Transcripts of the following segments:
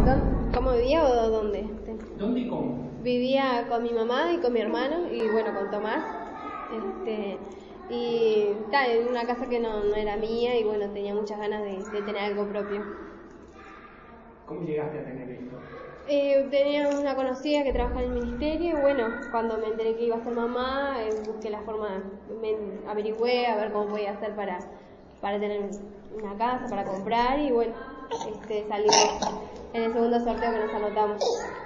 ¿Cómo vivía o dónde? ¿Dónde y cómo? Vivía con mi mamá y con mi hermano y bueno, con Tomás. Y en una casa que no era mía y bueno, tenía muchas ganas de tener algo propio. ¿Cómo llegaste a tener esto? Tenía una conocida que trabaja en el ministerio y bueno, cuando me enteré que iba a ser mamá, busqué la forma, averigüé a ver cómo podía hacer para tener una casa, para comprar y bueno, salimos en el segundo sorteo que nos anotamos.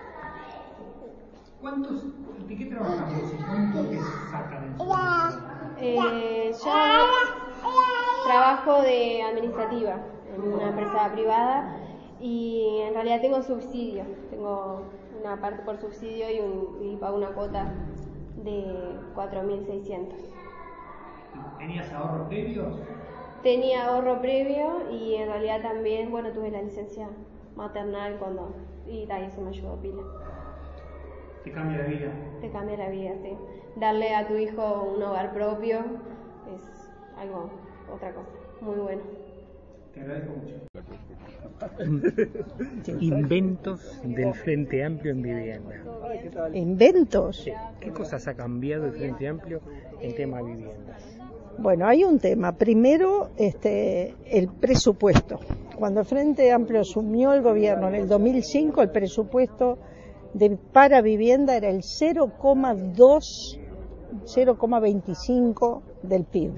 ¿De qué trabajas vos y cuánto te sacan en su Yo trabajo de administrativa en una empresa privada y en realidad tengo subsidio, tengo una parte por subsidio y pago una cuota de 4.600. ¿Tenías ahorro previo? Tenía ahorro previo y en realidad también, bueno, tuve la licencia maternal y eso me ayudó pila. ¿Te cambia la vida? Te cambia la vida, sí. Darle a tu hijo un hogar propio es otra cosa, muy bueno. Te agradezco mucho. Inventos del Frente Amplio en vivienda. ¿Inventos? Sí. ¿Qué cosas ha cambiado el Frente Amplio en tema de viviendas? Bueno, hay un tema. Primero, el presupuesto. Cuando el Frente Amplio asumió el gobierno en el 2005, el presupuesto para vivienda era el 0,25 del PIB.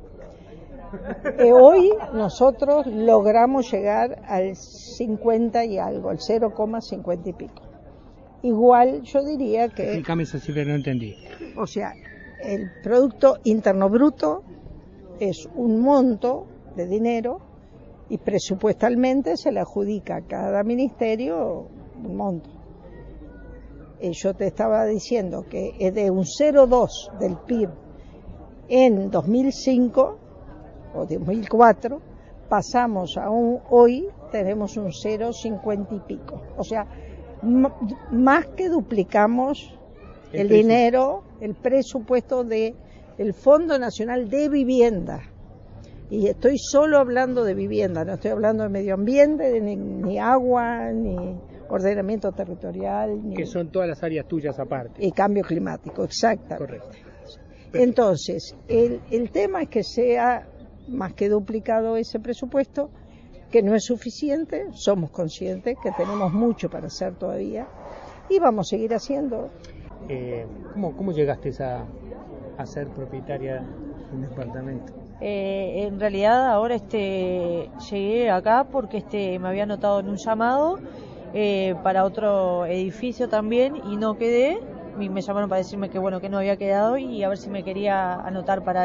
Hoy nosotros logramos llegar al 50 y algo, al 0,50 y pico. Igual yo diría que... Explícame esa cifra, no entendí. O sea, el Producto Interno Bruto es un monto de dinero y presupuestalmente se le adjudica a cada ministerio un monto. Yo te estaba diciendo que es de un 0,2 del PIB en 2005 o 2004, pasamos a hoy tenemos un 0,50 y pico. O sea, más que duplicamos el dinero, el presupuesto del Fondo Nacional de Vivienda. Y estoy solo hablando de vivienda, no estoy hablando de medio ambiente, ni agua, ni ordenamiento territorial. Que son todas las áreas tuyas aparte. Y cambio climático, exactamente. Correcto. Entonces, el tema es que sea más que duplicado ese presupuesto, que no es suficiente, somos conscientes que tenemos mucho para hacer todavía y vamos a seguir haciendo. ¿Cómo llegaste a ser propietaria de un departamento? En realidad ahora llegué acá porque me había anotado en un llamado para otro edificio también y no quedé. Me llamaron para decirme que bueno, que no había quedado y a ver si me quería anotar para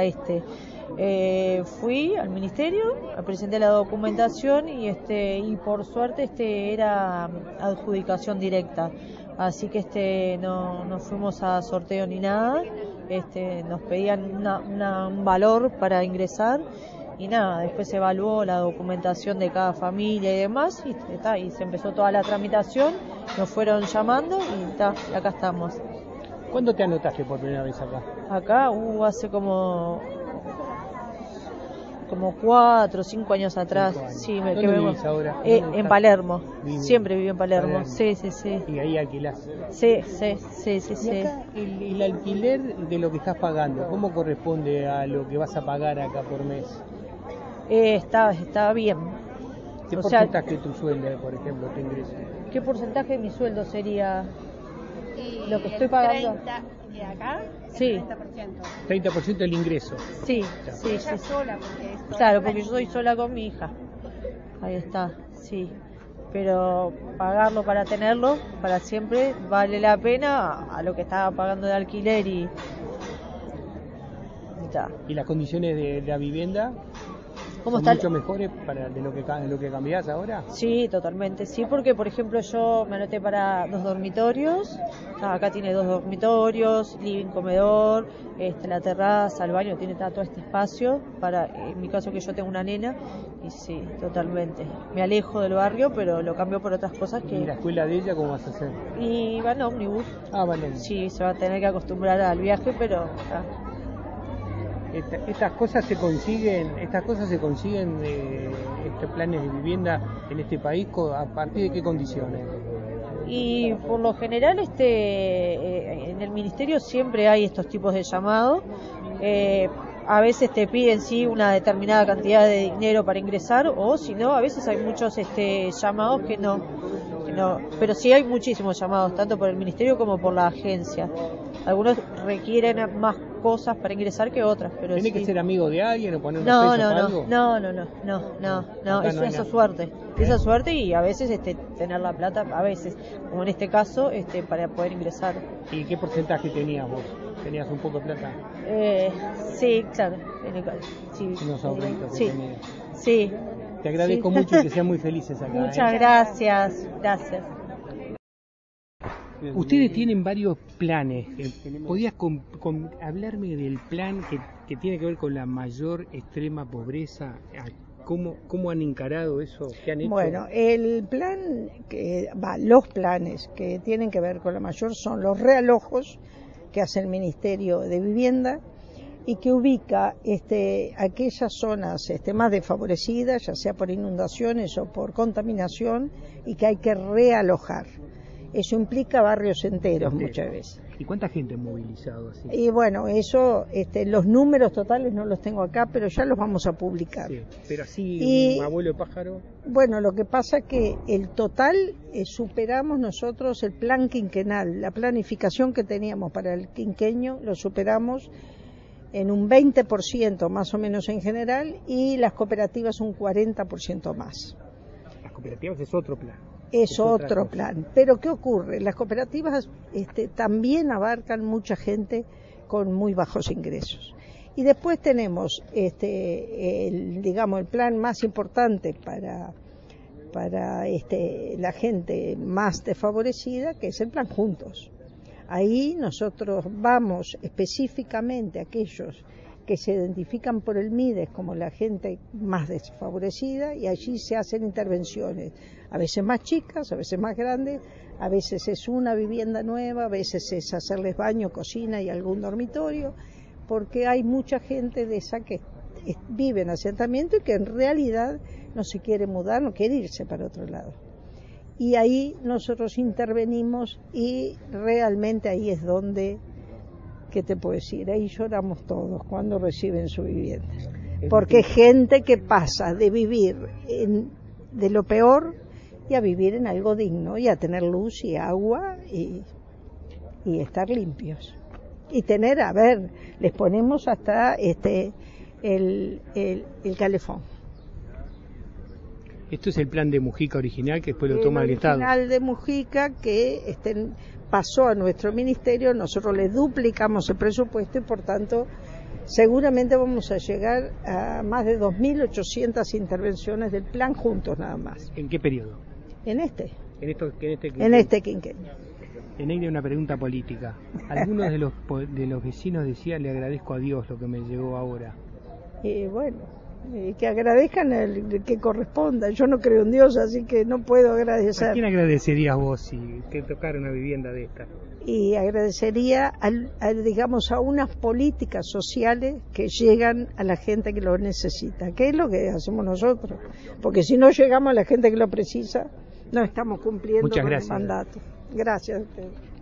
fui al ministerio, presenté la documentación y por suerte era adjudicación directa, así que no fuimos a sorteo ni nada. Nos pedían un valor para ingresar y nada, después se evaluó la documentación de cada familia y demás y se empezó toda la tramitación, nos fueron llamando y acá estamos. ¿Cuándo te anotaste por primera vez acá? Acá hace como 4 o 5 años atrás. 5 años. Sí, ¿Dónde vivís ahora? En Palermo. ¿Vivís? Siempre viví en Palermo. Palermo. Sí. ¿Y ahí alquilás? Sí. ¿Y acá el alquiler de lo que estás pagando, cómo corresponde a lo que vas a pagar acá por mes? Está bien. ¿Qué porcentaje de tu sueldo, por ejemplo, tu ingreso? ¿Qué porcentaje de mi sueldo sería lo que estoy pagando? 30 de acá, Sí. 30%. 30% del ingreso. Sí. Ella sola, porque es Claro, porque yo soy sola con mi hija. Ahí está, sí. Pero pagarlo para tenerlo, para siempre, vale la pena a lo que estaba pagando de alquiler y ya. ¿Y las condiciones de la vivienda ¿Cómo son está? mucho mejores de lo que cambiás ahora? Sí, totalmente. Sí, porque por ejemplo yo me anoté para 2 dormitorios. Acá tiene 2 dormitorios, living, comedor, la terraza, el baño, tiene todo este espacio para, en mi caso que yo tengo una nena, y sí, totalmente. Me alejo del barrio, pero lo cambio por otras cosas que... ¿Y la escuela de ella cómo vas a hacer? Y van ómnibus. Vale. Sí, se va a tener que acostumbrar al viaje, pero... Estas cosas se consiguen, estos planes de vivienda en este país, ¿a partir de qué condiciones? Y por lo general en el ministerio siempre hay estos tipos de llamados. A veces te piden sí una determinada cantidad de dinero para ingresar, o si no, a veces hay muchos llamados que no, pero sí hay muchísimos llamados, tanto por el ministerio como por la agencia. Algunos requieren más cosas para ingresar que otras, pero ¿Tiene sí. que ser amigo de alguien o poner unos pesos para algo? No, es esa suerte. Esa suerte, y a veces tener la plata, a veces, como en este caso, para poder ingresar. ¿Y qué porcentaje tenías vos? ¿Tenías un poco de plata? Sí, claro. Sí, unos ahorritos. Sí, sí. Te agradezco mucho y que sean muy felices acá. Muchas gracias. Ustedes tienen varios planes. ¿Podías hablarme del plan que tiene que ver con la mayor extrema pobreza? ¿Cómo han encarado eso? ¿Qué han hecho? Bueno, el plan, los planes que tienen que ver con la mayor son los realojos que hace el Ministerio de Vivienda y que ubica aquellas zonas más desfavorecidas, ya sea por inundaciones o por contaminación, y que hay que realojar. Eso implica barrios enteros muchas veces. ¿Y cuánta gente han movilizado así? Y bueno, eso, los números totales no los tengo acá, pero ya los vamos a publicar. Sí, pero así, un abuelo de pájaro. Bueno, lo que pasa es que el total, superamos nosotros el plan quinquenal, la planificación que teníamos para el quinquenio, lo superamos en un 20% más o menos en general, y las cooperativas un 40% más. Las cooperativas es otro plan. Es otro plan. Pero ¿qué ocurre? Las cooperativas también abarcan mucha gente con muy bajos ingresos. Y después tenemos el plan más importante para la gente más desfavorecida, que es el plan Juntos. Ahí nosotros vamos específicamente a aquellos que se identifican por el MIDES como la gente más desfavorecida, y allí se hacen intervenciones, a veces más chicas, a veces más grandes, a veces es una vivienda nueva, a veces es hacerles baño, cocina y algún dormitorio, porque hay mucha gente de esa que vive en asentamiento y que en realidad no se quiere mudar, no quiere irse para otro lado. Y ahí nosotros intervenimos, y realmente ahí es donde, ¿qué te puedo decir? Ahí lloramos todos cuando reciben su vivienda. Porque gente que pasa de vivir de lo peor y a vivir en algo digno, y a tener luz y agua y estar limpios. Y tener, les ponemos hasta el calefón. Esto es el plan de Mujica original, que después lo toma el Estado. El original de Mujica, que pasó a nuestro ministerio, nosotros le duplicamos el presupuesto y por tanto seguramente vamos a llegar a más de 2.800 intervenciones del plan Juntos nada más. ¿En qué periodo? En este quinquenio. Eneida, una pregunta política. Algunos de los vecinos decían: le agradezco a Dios lo que me llegó ahora. Y bueno, que agradezcan el que corresponda. Yo no creo en Dios, así que no puedo agradecer. ¿A quién agradecerías vos si te tocara una vivienda de esta? Y agradecería a unas políticas sociales que llegan a la gente que lo necesita, que es lo que hacemos nosotros, porque si no llegamos a la gente que lo precisa, no estamos cumpliendo con el mandato. Gracias a ustedes.